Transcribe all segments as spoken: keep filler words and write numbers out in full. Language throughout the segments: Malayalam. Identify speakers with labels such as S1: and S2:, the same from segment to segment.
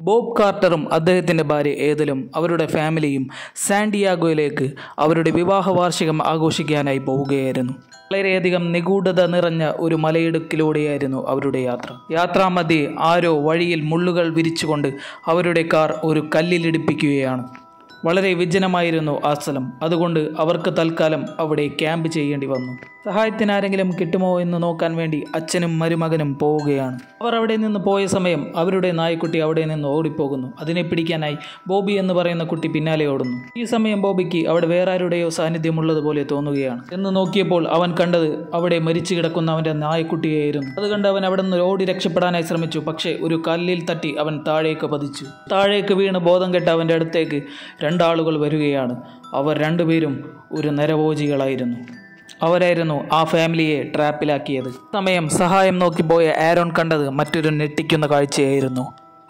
S1: ബോബ് കാർട്ടറും അദ്ദേഹത്തിൻ്റെ ഭാര്യ ഏതലും അവരുടെ ഫാമിലിയും സാന്റിയാഗോയിലേക്ക് അവരുടെ വിവാഹ വാർഷികം ആഘോഷിക്കാനായി പോവുകയായിരുന്നു. വളരെയധികം നിഗൂഢത നിറഞ്ഞ ഒരു മലയിടുക്കിലൂടെയായിരുന്നു അവരുടെ യാത്ര. യാത്രാമധ്യേ ആരോ വഴിയിൽ മുള്ളുകൾ വിരിച്ചുകൊണ്ട് അവരുടെ കാർ ഒരു കല്ലിലിടിപ്പിക്കുകയാണ്. വളരെ വിജനമായിരുന്നു ആ സ്ഥലം. അതുകൊണ്ട് അവർക്ക് തൽക്കാലം അവിടെ ക്യാമ്പ് ചെയ്യേണ്ടി വന്നു. സഹായത്തിന് ആരെങ്കിലും കിട്ടുമോ എന്ന് നോക്കാൻ വേണ്ടി അച്ഛനും മരുമകനും പോവുകയാണ്. അവർ അവിടെ നിന്ന് പോയ സമയം അവരുടെ നായ്ക്കുട്ടി അവിടെ നിന്ന് ഓടിപ്പോകുന്നു. അതിനെ പിടിക്കാനായി ബോബി എന്ന് പറയുന്ന കുട്ടി പിന്നാലെ ഓടുന്നു. ഈ സമയം ബോബിക്ക് അവിടെ വേറെ ആരുടെയോ സാന്നിധ്യമുള്ളതുപോലെ തോന്നുകയാണ്. എന്ന് നോക്കിയപ്പോൾ അവൻ കണ്ടത് അവിടെ മരിച്ചു കിടക്കുന്ന അവൻ്റെ നായ്ക്കുട്ടിയായിരുന്നു. അത് കണ്ട് അവൻ അവിടെ നിന്ന് ഓടി രക്ഷപ്പെടാനായി ശ്രമിച്ചു. പക്ഷേ ഒരു കല്ലിൽ തട്ടി അവൻ താഴേക്ക് പതിച്ചു. താഴേക്ക് വീണ് ബോധം കെട്ട അവൻ്റെ അടുത്തേക്ക് രണ്ടാളുകൾ വരികയാണ്. അവർ രണ്ടുപേരും ഒരു നരഭോജികളായിരുന്നു. അവരായിരുന്നു ആ ഫാമിലിയെ ട്രാപ്പിലാക്കിയത്. സമയം സഹായം നോക്കിപ്പോയ ആരോൺ കണ്ടത് മറ്റൊരു ഞെട്ടിക്കുന്ന കാഴ്ചയായിരുന്നു.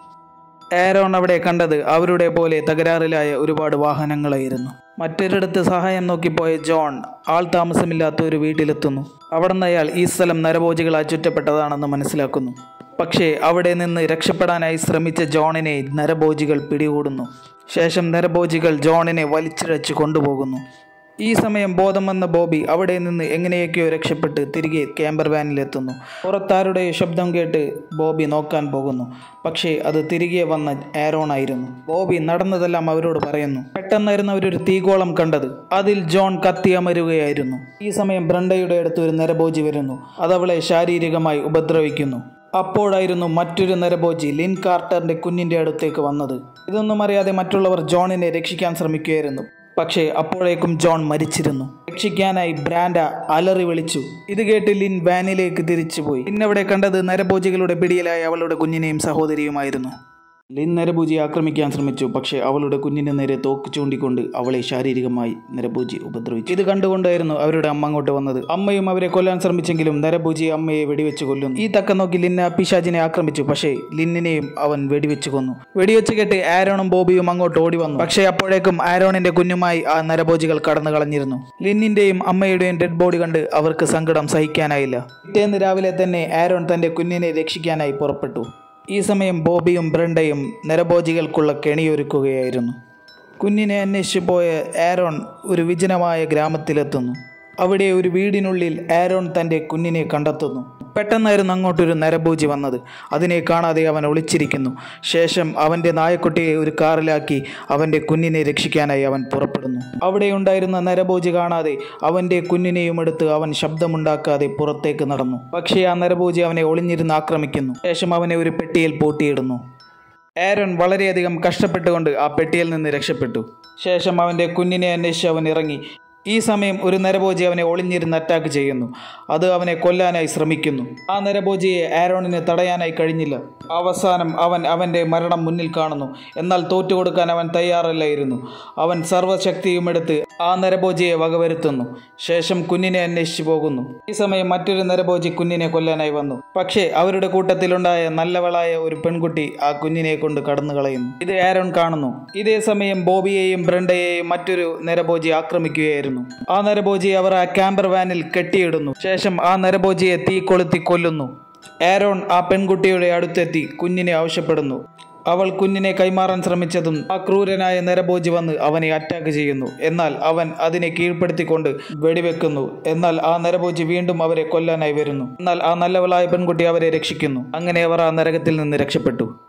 S1: ആരോൺ അവിടെ കണ്ടത് അവരുടെ പോലെ തകരാറിലായ ഒരുപാട് വാഹനങ്ങളായിരുന്നു. മറ്റൊരിടത്ത് സഹായം നോക്കിപ്പോയ ജോൺ ആൾ താമസമില്ലാത്ത ഒരു വീട്ടിലെത്തുന്നു. അവിടെ നിന്ന് അയാൾ ഈ സ്ഥലം നരഭോജികളാൽ ചുറ്റപ്പെട്ടതാണെന്ന് മനസ്സിലാക്കുന്നു. പക്ഷേ അവിടെ നിന്ന് രക്ഷപ്പെടാനായി ശ്രമിച്ച ജോണിനെ നരഭോജികൾ പിടികൂടുന്നു. ശേഷം നരഭോജികൾ ജോണിനെ വലിച്ചിഴച്ച് കൊണ്ടുപോകുന്നു. ഈ സമയം ബോധം വന്ന ബോബി അവിടെ നിന്ന് എങ്ങനെയൊക്കെയോ രക്ഷപ്പെട്ട് തിരികെ ക്യാമ്പർ വാനിലെത്തുന്നു. പുറത്താരുടെയോ ശബ്ദം കേട്ട് ബോബി നോക്കാൻ പോകുന്നു. പക്ഷേ അത് തിരികെ വന്ന ആരോൺ ആയിരുന്നു. ബോബി നടന്നതെല്ലാം അവരോട് പറയുന്നു. പെട്ടെന്നായിരുന്നു അവരൊരു തീഗോളം കണ്ടത്. അതിൽ ജോൺ കത്തിയമരുകയായിരുന്നു. ഈ സമയം ബ്രണ്ടയുടെ അടുത്ത് ഒരു നരഭോജി വരുന്നു. അതവളെ ശാരീരികമായി ഉപദ്രവിക്കുന്നു. അപ്പോഴായിരുന്നു മറ്റൊരു നരഭോജി ലിൻ കാർട്ടറിൻ്റെ കുഞ്ഞിൻ്റെ അടുത്തേക്ക് വന്നത്. ഇതൊന്നും അറിയാതെ മറ്റുള്ളവർ ജോണിനെ രക്ഷിക്കാൻ ശ്രമിക്കുകയായിരുന്നു. പക്ഷേ അപ്പോഴേക്കും ജോൺ മരിച്ചിരുന്നു. രക്ഷിക്കാനായി ബ്രാൻഡ അലറി വിളിച്ചു. ഇത് കേട്ട് ലിൻ വാനിലേക്ക് തിരിച്ചുപോയി. ഇന്നവിടെ കണ്ടത് നരഭോജികളുടെ പിടിയിലായ അവളുടെ കുഞ്ഞിനെയും സഹോദരിയുമായിരുന്നു. ലിൻ നരഭോജിയെ ആക്രമിക്കാൻ ശ്രമിച്ചു. പക്ഷേ അവളുടെ കുഞ്ഞിന് നേരെ തോക്ക് ചൂണ്ടിക്കൊണ്ട് അവളെ ശാരീരികമായി നരഭോജി ഉപദ്രവിച്ചു. ഇത് കണ്ടുകൊണ്ടായിരുന്നു അവരുടെ അമ്മ അങ്ങോട്ട് വന്നത്. അമ്മയും അവരെ കൊല്ലാൻ ശ്രമിച്ചെങ്കിലും നരഭോജി അമ്മയെ വെടിവെച്ച് കൊല്ലുന്നു. ഈ തക്ക നോക്കി ലിൻ പിശാചിനെ ആക്രമിച്ചു. പക്ഷേ ലിന്നിനെയും അവൻ വെടിവെച്ച് കൊന്നു. വെടിവെച്ച് കേട്ട് ആരോണും ബോബിയും അങ്ങോട്ട് ഓടി വന്നു. പക്ഷേ അപ്പോഴേക്കും ആരോണിന്റെ കുഞ്ഞുമായി ആ നരഭോജികൾ കടന്നു കളഞ്ഞിരുന്നു. ലിന്നിന്റെയും അമ്മയുടെയും ഡെഡ് ബോഡി കണ്ട് അവർക്ക് സങ്കടം സഹിക്കാനായില്ല. പിറ്റേന്ന് രാവിലെ തന്നെ ആരോൺ തന്റെ കുഞ്ഞിനെ രക്ഷിക്കാനായി പുറപ്പെട്ടു. ഈ സമയം ബോബിയും ബ്രണ്ടയും നരഭോജികൾക്കുള്ള കെണിയൊരുക്കുകയായിരുന്നു. കുഞ്ഞിനെ അന്വേഷിച്ചു പോയ ആരോൺ ഒരു വിജനമായ ഗ്രാമത്തിലെത്തുന്നു. അവിടെ ഒരു വീടിനുള്ളിൽ ആരോൺ തൻ്റെ കുഞ്ഞിനെ കണ്ടെത്തുന്നു. പെട്ടെന്നായിരുന്നു അങ്ങോട്ടൊരു നരഭോജി വന്നത്. അതിനെ കാണാതെ അവൻ ഒളിച്ചിരിക്കുന്നു. ശേഷം അവൻ്റെ നായക്കുട്ടിയെ ഒരു കാറിലാക്കി അവൻ്റെ കുഞ്ഞിനെ രക്ഷിക്കാനായി അവൻ പുറപ്പെടുന്നു. അവിടെ ഉണ്ടായിരുന്ന നരഭോജി കാണാതെ അവൻ്റെ കുഞ്ഞിനെയും എടുത്ത് അവൻ ശബ്ദമുണ്ടാക്കാതെ പുറത്തേക്ക് നടന്നു. പക്ഷേ ആ നരഭോജി അവനെ ഒളിഞ്ഞിരുന്ന് ആക്രമിക്കുന്നു. ശേഷം അവനെ ഒരു പെട്ടിയിൽ പൂട്ടിയിടുന്നു. ആരോൺ വളരെയധികം കഷ്ടപ്പെട്ടുകൊണ്ട് ആ പെട്ടിയിൽ നിന്ന് രക്ഷപ്പെട്ടു. ശേഷം അവൻ്റെ കുഞ്ഞിനെ അന്വേഷിച്ച് അവൻ ഇറങ്ങി. ഈ സമയം ഒരു നരഭോജി അവനെ ഒളിഞ്ഞിരുന്ന് അറ്റാക്ക് ചെയ്യുന്നു. അത് അവനെ കൊല്ലാനായി ശ്രമിക്കുന്നു. ആ നരഭോജിയെ ആരോണിന് തടയാനായി കഴിഞ്ഞില്ല. അവസാനം അവൻ അവൻ്റെ മരണം മുന്നിൽ കാണുന്നു. എന്നാൽ തോറ്റുകൊടുക്കാൻ അവൻ തയ്യാറല്ലായിരുന്നു. അവൻ സർവ്വശക്തിയും എടുത്ത് ആ നരഭോജിയെ വകവരുത്തുന്നു. ശേഷം കുഞ്ഞിനെ അന്വേഷിച്ചു പോകുന്നു. ഈ സമയം മറ്റൊരു നരഭോജി കുഞ്ഞിനെ കൊല്ലാനായി വന്നു. പക്ഷേ അവരുടെ കൂട്ടത്തിലുണ്ടായ നല്ലവളായ ഒരു പെൺകുട്ടി ആ കുഞ്ഞിനെ കൊണ്ട് കടന്നു കളയുന്നു. ഇത് ആരോൺ കാണുന്നു. ഇതേ സമയം ബോബിയെയും ബ്രണ്ടയെയും മറ്റൊരു നരഭോജി ആക്രമിക്കുകയായിരുന്നു. ആ നരഭോജിയെ അവർ ആ ക്യാമ്പർ വാനിൽ കെട്ടിയിടുന്നു. ശേഷം ആ നരഭോജിയെ തീ കൊളുത്തി കൊല്ലുന്നു. ആരോൺ ആ പെൺകുട്ടിയുടെ അടുത്തെത്തി കുഞ്ഞിനെ ആവശ്യപ്പെടുന്നു. അവൾ കുഞ്ഞിനെ കൈമാറാൻ ശ്രമിച്ചതും ആ ക്രൂരനായ നരഭോജി വന്ന് അവനെ അറ്റാക്ക് ചെയ്യുന്നു. എന്നാൽ അവൻ അതിനെ കീഴ്പ്പെടുത്തിക്കൊണ്ട് വെടിവെക്കുന്നു. എന്നാൽ ആ നരഭോജി വീണ്ടും അവരെ കൊല്ലാനായി വരുന്നു. എന്നാൽ ആ നല്ലവളായ പെൺകുട്ടി അവരെ രക്ഷിക്കുന്നു. അങ്ങനെ അവർ ആ നരകത്തിൽ നിന്ന് രക്ഷപ്പെട്ടു.